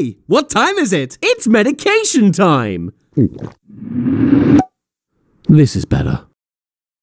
Hey, what time is it? It's medication time! This is better.